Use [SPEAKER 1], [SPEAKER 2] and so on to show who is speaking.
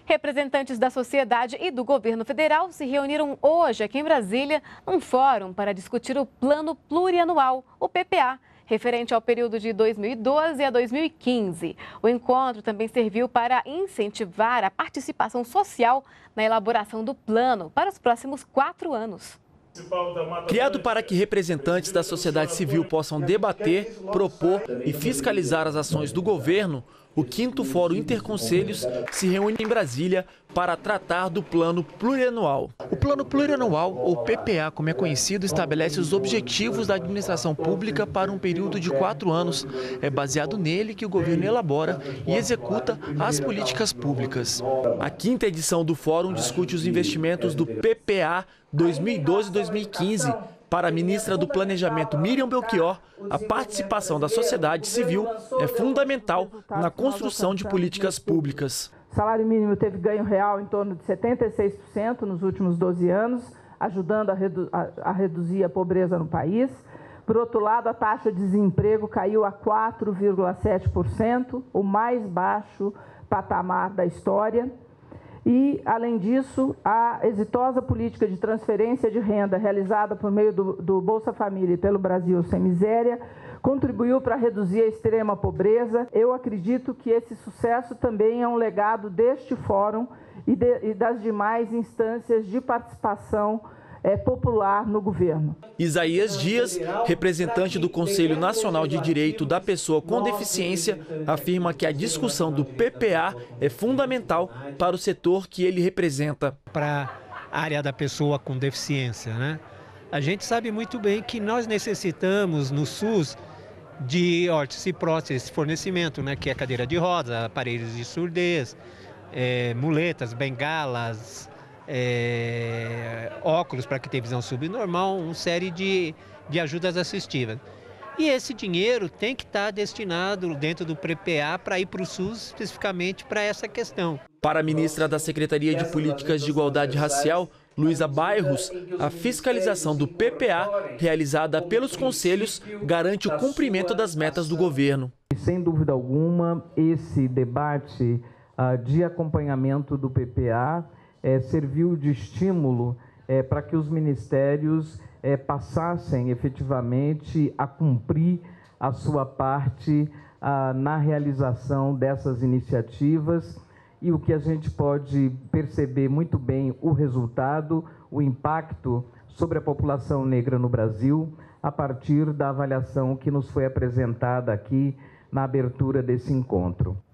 [SPEAKER 1] Representantes da sociedade e do governo federal se reuniram hoje aqui em Brasília num fórum para discutir o Plano Plurianual, o PPA, referente ao período de 2012 a 2015. O encontro também serviu para incentivar a participação social na elaboração do plano para os próximos 4 anos.
[SPEAKER 2] Criado para que representantes da sociedade civil possam debater, propor e fiscalizar as ações do governo, o 5º Fórum Interconselhos se reúne em Brasília para tratar do Plano Plurianual. O Plano Plurianual, ou PPA, como é conhecido, estabelece os objetivos da administração pública para um período de 4 anos. É baseado nele que o governo elabora e executa as políticas públicas. A 5ª edição do Fórum discute os investimentos do PPA 2012-2015. Para a ministra do Planejamento, Miriam Belchior, a participação da sociedade civil é fundamental na construção de políticas públicas.
[SPEAKER 3] O salário mínimo teve ganho real em torno de 76% nos últimos 12 anos, ajudando a reduzir a pobreza no país. Por outro lado, a taxa de desemprego caiu a 4,7%, o mais baixo patamar da história. E, além disso, a exitosa política de transferência de renda realizada por meio do Bolsa Família e pelo Brasil Sem Miséria contribuiu para reduzir a extrema pobreza. Eu acredito que esse sucesso também é um legado deste fórum e das demais instâncias de participação popular no governo.
[SPEAKER 2] Isaías Dias, representante do Conselho Nacional de Direito da Pessoa com Deficiência, afirma que a discussão do PPA é fundamental para o setor que ele representa.
[SPEAKER 4] Para a área da pessoa com deficiência, né? A gente sabe muito bem que nós necessitamos no SUS de órteses e próteses, fornecimento, né? Que é cadeira de roda, aparelhos de surdez, muletas, bengalas, óculos para quem tem visão subnormal, uma série de ajudas assistivas. E esse dinheiro tem que estar destinado dentro do PPA para ir para o SUS especificamente para essa questão.
[SPEAKER 2] Para a ministra da Secretaria de Políticas de Igualdade Racial, Luísa Bairros, a fiscalização do PPA realizada pelos conselhos garante o cumprimento das metas do governo.
[SPEAKER 3] Sem dúvida alguma, esse debate de acompanhamento do PPA serviu de estímulo para que os ministérios passassem efetivamente a cumprir a sua parte na realização dessas iniciativas. E o que a gente pode perceber muito bem o resultado, o impacto sobre a população negra no Brasil, a partir da avaliação que nos foi apresentada aqui na abertura desse encontro.